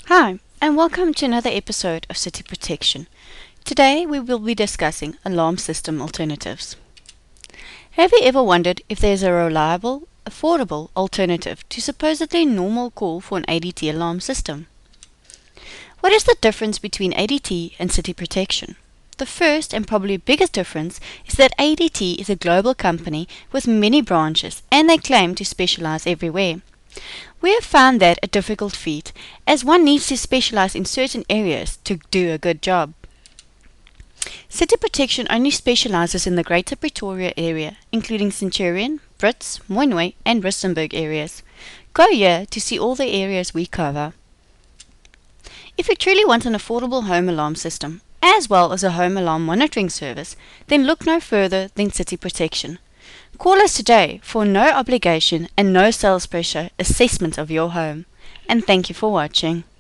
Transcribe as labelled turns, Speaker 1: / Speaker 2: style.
Speaker 1: Hi, and welcome to another episode of CitiProtection. Today we will be discussing alarm system alternatives. Have you ever wondered if there's a reliable, affordable alternative to supposedly normal call for an ADT alarm system? What is the difference between ADT and CitiProtection? The first and probably biggest difference is that ADT is a global company with many branches and they claim to specialize everywhere. We have found that a difficult feat, as one needs to specialize in certain areas to do a good job. CitiProtection only specializes in the Greater Pretoria area, including Centurion, Brits, Mooinooi and Rustenburg areas. Go here to see all the areas we cover. If you truly want an affordable home alarm system, as well as a home alarm monitoring service, then look no further than CitiProtection. Call us today for no obligation and no sales pressure assessment of your home. And thank you for watching.